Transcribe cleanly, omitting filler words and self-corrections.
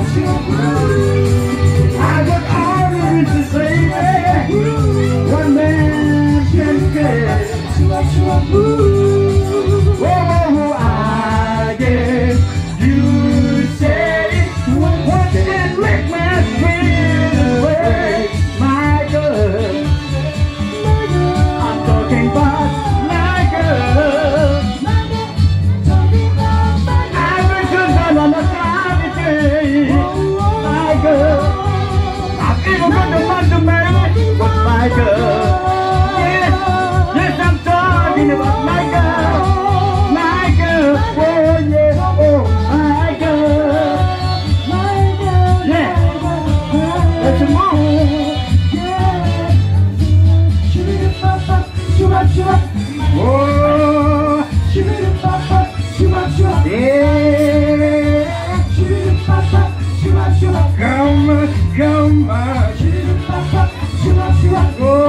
I got all the reasons to say that one man can get. Oh, I guess you say what can make my spirit away, my girl. I'm talking about my girl. I've been too long on the cloudy day, my girl. I've even got the money to marry, but my girl. Yes, I'm talking about my girl, my girl. Oh yeah, oh my girl. Yeah, let's move. Oh, yeah. Come on, come on. Oh.